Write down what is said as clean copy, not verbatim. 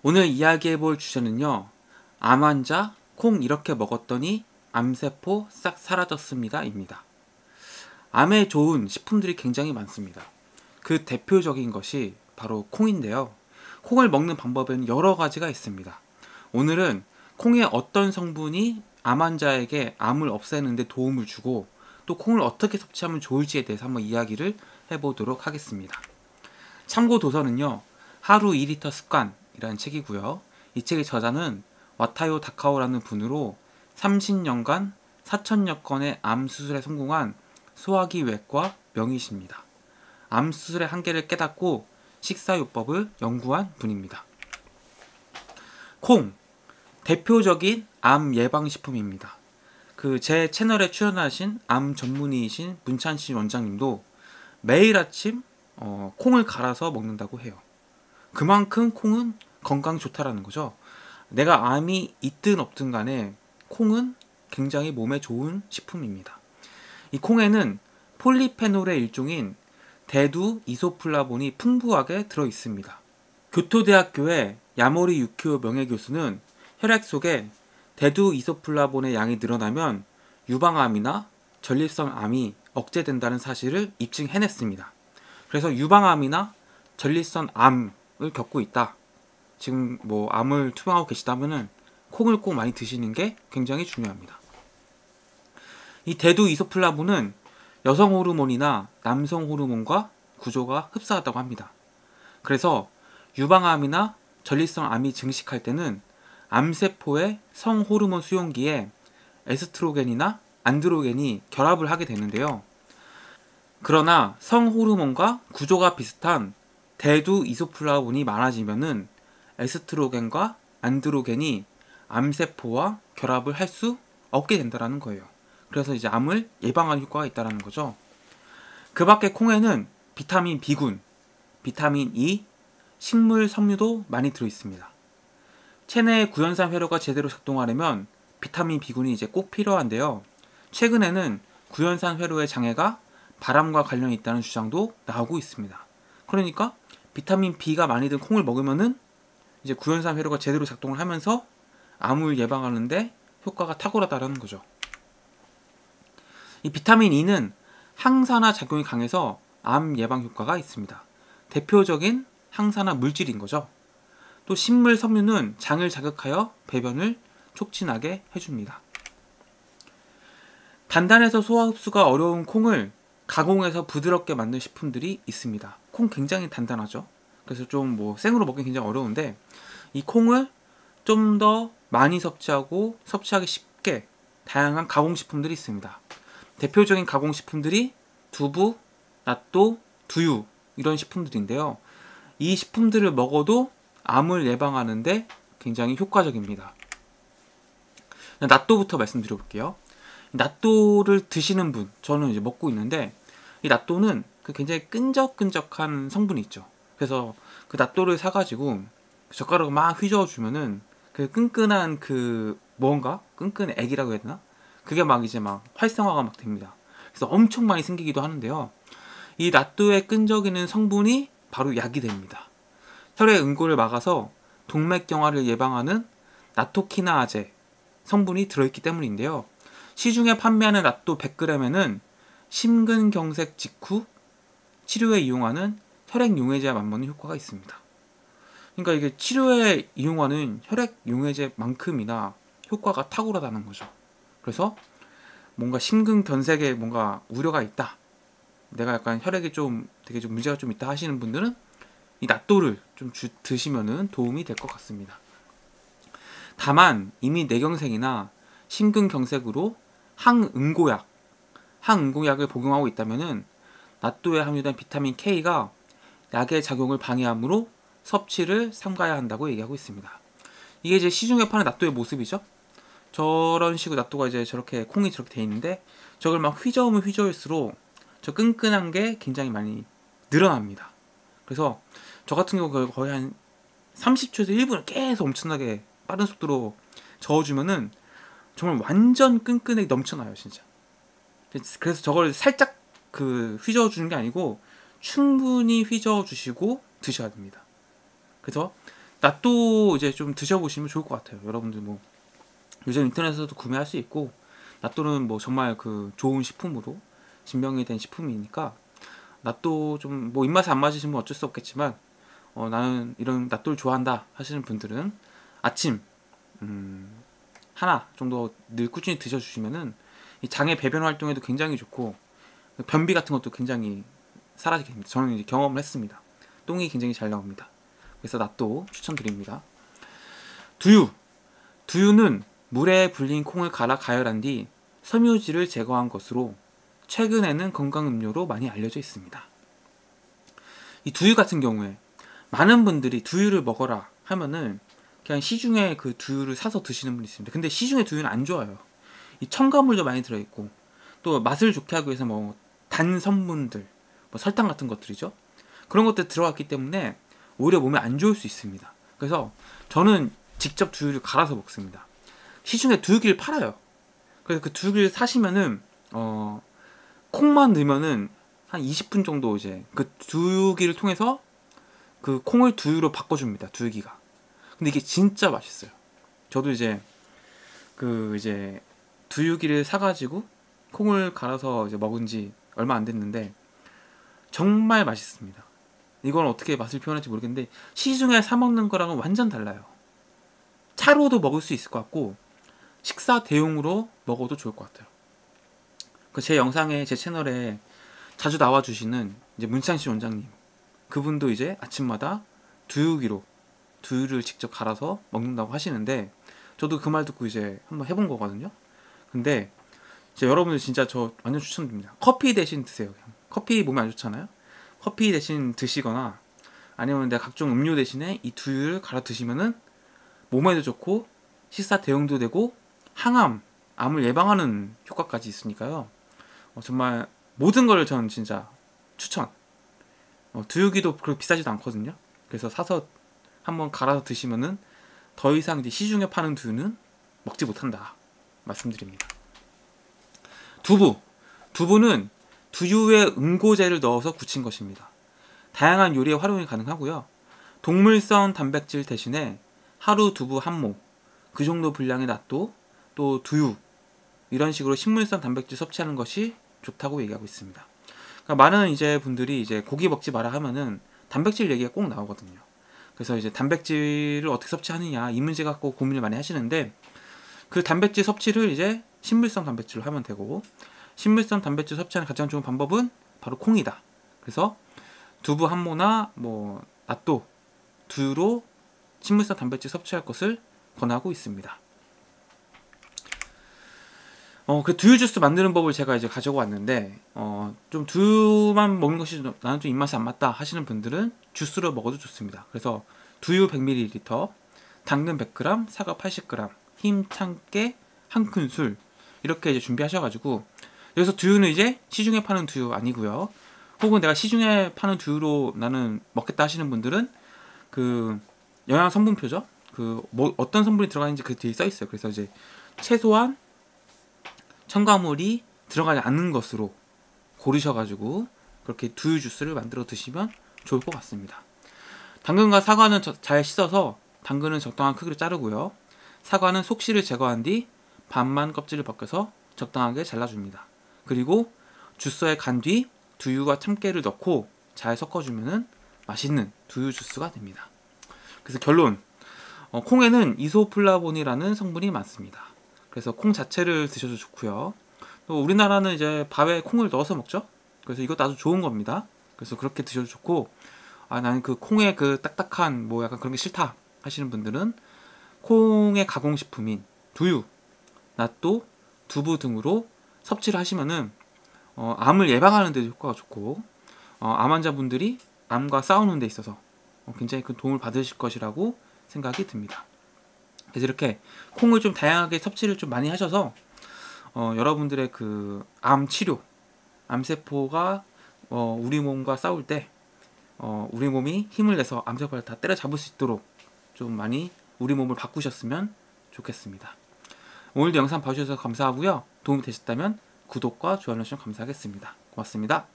오늘 이야기해볼 주제는요. 암 환자 콩 이렇게 먹었더니 암세포 싹 사라졌습니다 입니다. 암에 좋은 식품들이 굉장히 많습니다. 그 대표적인 것이 바로 콩인데요. 콩을 먹는 방법에는 여러 가지가 있습니다. 오늘은 콩의 어떤 성분이 암 환자에게 암을 없애는 데 도움을 주고 또 콩을 어떻게 섭취하면 좋을지에 대해서 한번 이야기를 해보도록 하겠습니다. 참고 도서는요. 하루 2리터 습관이라는 책이고요. 이 책의 저자는 와타요 다카오라는 분으로 30년간 4천여 건의 암 수술에 성공한 소화기 외과 명의십니다. 암 수술의 한계를 깨닫고 식사요법을 연구한 분입니다. 콩, 대표적인 암 예방식품입니다. 제 채널에 출연하신 암 전문의이신 문찬씨 원장님도 매일 아침 콩을 갈아서 먹는다고 해요. 그만큼 콩은 건강 좋다라는 거죠. 내가 암이 있든 없든 간에 콩은 굉장히 몸에 좋은 식품입니다. 이 콩에는 폴리페놀의 일종인 대두 이소플라본이 풍부하게 들어 있습니다. 교토대학교의 야모리 유키오 명예교수는 혈액 속에 대두 이소플라본의 양이 늘어나면 유방암이나 전립선 암이 억제된다는 사실을 입증해냈습니다. 그래서 유방암이나 전립선 암을 겪고 있다. 지금 암을 투병하고 계시다면은 콩을 꼭 많이 드시는 게 굉장히 중요합니다. 이 대두 이소플라본은 여성 호르몬이나 남성 호르몬과 구조가 흡사하다고 합니다. 그래서 유방암이나 전립선 암이 증식할 때는 암세포의 성호르몬 수용기에 에스트로겐이나 안드로겐이 결합을 하게 되는데요. 그러나 성호르몬과 구조가 비슷한 대두 이소플라본이 많아지면은 에스트로겐과 안드로겐이 암세포와 결합을 할 수 없게 된다는 거예요. 그래서 이제 암을 예방하는 효과가 있다는 거죠. 그 밖에 콩에는 비타민 B군, 비타민 E, 식물 섬유도 많이 들어있습니다. 체내의 구연산 회로가 제대로 작동하려면 비타민 B군이 이제 꼭 필요한데요. 최근에는 구연산 회로의 장애가 바람과 관련이 있다는 주장도 나오고 있습니다. 그러니까 비타민 B가 많이 든 콩을 먹으면은 이제 구연산 회로가 제대로 작동을 하면서 암을 예방하는데 효과가 탁월하다는 거죠. 이 비타민 E는 항산화 작용이 강해서 암 예방 효과가 있습니다. 대표적인 항산화 물질인 거죠. 또 식물 섬유는 장을 자극하여 배변을 촉진하게 해줍니다. 단단해서 소화 흡수가 어려운 콩을 가공해서 부드럽게 만든 식품들이 있습니다. 콩 굉장히 단단하죠. 그래서 좀 생으로 먹기 굉장히 어려운데 이 콩을 좀 더 많이 섭취하고 섭취하기 쉽게 다양한 가공식품들이 있습니다. 대표적인 가공식품들이 두부, 낫또, 두유 이런 식품들인데요. 이 식품들을 먹어도 암을 예방하는데 굉장히 효과적입니다. 낫또부터 말씀드려볼게요. 낫또를 드시는 분, 저는 이제 먹고 있는데 이 낫또는 굉장히 끈적끈적한 성분이 있죠. 그래서 그 낫또를 사가지고 젓가락을 막 휘저어주면은 그 끈끈한 끈끈한 액이라고 해야 되나? 그게 이제 활성화가 됩니다. 그래서 엄청 많이 생기기도 하는데요. 이 낫또에 끈적이는 성분이 바로 약이 됩니다. 혈의 응고를 막아서 동맥경화를 예방하는 나토키나아제 성분이 들어있기 때문인데요. 시중에 판매하는 낫또 100g에는 심근경색 직후 치료에 이용하는 혈액용해제와 맞먹는 효과가 있습니다. 그러니까 이게 치료에 이용하는 혈액용해제만큼이나 효과가 탁월하다는 거죠. 그래서 뭔가 심근경색에 뭔가 우려가 있다. 내가 약간 혈액에 되게 좀 문제가 좀 있다 하시는 분들은 이 낫또를 좀 드시면은 도움이 될 것 같습니다. 다만 이미 뇌경색이나 심근경색으로 항응고약을 복용하고 있다면은 낫또에 함유된 비타민 K가 약의 작용을 방해하므로 섭취를 삼가야 한다고 얘기하고 있습니다. 이게 이제 시중에 파는 낫또의 모습이죠. 저런 식으로 낫또가 이제 저렇게 콩이 저렇게 돼 있는데 저걸 막 휘저으면 휘저을수록 저 끈끈한 게 굉장히 많이 늘어납니다. 그래서 저 같은 경우 거의 한 30초에서 1분을 계속 엄청나게 빠른 속도로 저어주면은 정말 완전 끈끈하게 넘쳐나요, 진짜. 그래서 저걸 살짝 휘저어주는 게 아니고 충분히 휘저어주시고 드셔야 됩니다. 그래서 낫또 이제 좀 드셔보시면 좋을 것 같아요. 여러분들 뭐 요즘 인터넷에서도 구매할 수 있고, 낫또는 뭐 정말 그 좋은 식품으로 진명이 된 식품이니까 낫또 좀 뭐 입맛에 안 맞으시면 어쩔 수 없겠지만, 나는 이런 낫또를 좋아한다 하시는 분들은 아침 하나 정도 늘 꾸준히 드셔주시면은 이 장의 배변 활동에도 굉장히 좋고, 변비 같은 것도 굉장히 사라지게 됩니다. 저는 이제 경험을 했습니다. 똥이 굉장히 잘 나옵니다. 그래서 낫또 추천드립니다. 두유는 물에 불린 콩을 갈아 가열한 뒤 섬유질을 제거한 것으로 최근에는 건강음료로 많이 알려져 있습니다. 이 두유 같은 경우에 많은 분들이 두유를 먹어라 하면은 그냥 시중에 그 두유를 사서 드시는 분이 있습니다. 근데 시중에 두유는 안 좋아요. 이 첨가물도 많이 들어있고, 또 맛을 좋게 하기 위해서 뭐 단 성분들, 뭐 설탕 같은 것들이죠. 그런 것들 들어갔기 때문에 오히려 몸에 안 좋을 수 있습니다. 그래서 저는 직접 두유를 갈아서 먹습니다. 시중에 두유기를 팔아요. 그래서 그 두유기를 사시면은 콩만 넣으면은 한 20분 정도 이제 그 두유기를 통해서 그 콩을 두유로 바꿔줍니다. 두유기가. 근데 이게 진짜 맛있어요. 저도 이제 두유기를 사가지고 콩을 갈아서 이제 먹은 지 얼마 안 됐는데 정말 맛있습니다. 이건 어떻게 맛을 표현할지 모르겠는데 시중에 사 먹는 거랑은 완전 달라요. 차로도 먹을 수 있을 것 같고 식사 대용으로 먹어도 좋을 것 같아요. 제 영상에, 제 채널에 자주 나와주시는 이제 문창시 원장님, 그분도 이제 아침마다 두유기로 두유를 직접 갈아서 먹는다고 하시는데, 저도 그 말 듣고 이제 한번 해본 거거든요. 근데 여러분들 진짜 저 완전 추천드립니다. 커피 대신 드세요. 그냥. 커피 몸에 안 좋잖아요. 커피 대신 드시거나 아니면 내가 각종 음료 대신에 이 두유를 갈아 드시면은 몸에도 좋고 식사 대용도 되고 암을 예방하는 효과까지 있으니까요. 정말 모든 걸 저는 진짜 추천. 두유기도 그렇게 비싸지도 않거든요. 그래서 사서 한번 갈아서 드시면은 더 이상 이제 시중에 파는 두유는 먹지 못한다 말씀드립니다. 두부는 두유에 응고제를 넣어서 굳힌 것입니다. 다양한 요리에 활용이 가능하고요. 동물성 단백질 대신에 하루 두부 한 모, 그 정도 분량의 낫또, 또 두유, 이런 식으로 식물성 단백질 섭취하는 것이 좋다고 얘기하고 있습니다. 그러니까 많은 이제 분들이 이제 고기 먹지 마라 하면은 단백질 얘기가 꼭 나오거든요. 그래서 이제 단백질을 어떻게 섭취하느냐 이 문제 갖고 고민을 많이 하시는데, 그 단백질 섭취를 이제 식물성 단백질로 하면 되고, 식물성 단백질 섭취하는 가장 좋은 방법은 바로 콩이다. 그래서 두부 한 모나 뭐 낫또, 두유로 식물성 단백질 섭취할 것을 권하고 있습니다. 그 두유 주스 만드는 법을 제가 이제 가져고 왔는데, 좀 두유만 먹는 것이 나는 좀 입맛이 안 맞다 하시는 분들은 주스로 먹어도 좋습니다. 그래서 두유 100ml, 당근 100g, 사과 80g, 흰 참깨 1큰술 이렇게 이제 준비하셔가지고, 여기서 두유는 이제 시중에 파는 두유 아니고요. 혹은 내가 시중에 파는 두유로 나는 먹겠다 하시는 분들은 그 영양 성분표죠. 그 뭐 어떤 성분이 들어가는지 그 뒤에 써 있어요. 그래서 이제 최소한 첨가물이 들어가지 않는 것으로 고르셔가지고 그렇게 두유 주스를 만들어 드시면 좋을 것 같습니다. 당근과 사과는 잘 씻어서 당근은 적당한 크기로 자르고요. 사과는 속씨를 제거한 뒤 반만 껍질을 벗겨서 적당하게 잘라줍니다. 그리고 주스에 간 뒤 두유와 참깨를 넣고 잘 섞어주면 맛있는 두유 주스가 됩니다. 그래서 결론, 콩에는 이소플라본이라는 성분이 많습니다. 그래서 콩 자체를 드셔도 좋고요. 또 우리나라는 이제 밥에 콩을 넣어서 먹죠. 그래서 이것도 아주 좋은 겁니다. 그래서 그렇게 드셔도 좋고, 나는 그 콩의 그 딱딱한 뭐 약간 그런 게 싫다 하시는 분들은 콩의 가공식품인 두유, 낫또, 두부 등으로 섭취를 하시면은 암을 예방하는 데 효과가 좋고, 암 환자분들이 암과 싸우는 데 있어서 굉장히 큰 도움을 받으실 것이라고 생각이 듭니다. 그래서 이렇게 콩을 좀 다양하게 섭취를 좀 많이 하셔서 여러분들의 그 암 치료, 암세포가 우리 몸과 싸울 때 우리 몸이 힘을 내서 암세포를 다 때려잡을 수 있도록 좀 많이 우리 몸을 바꾸셨으면 좋겠습니다. 오늘도 영상 봐주셔서 감사하고요. 도움이 되셨다면 구독과 좋아요 눌러주시면 감사하겠습니다. 고맙습니다.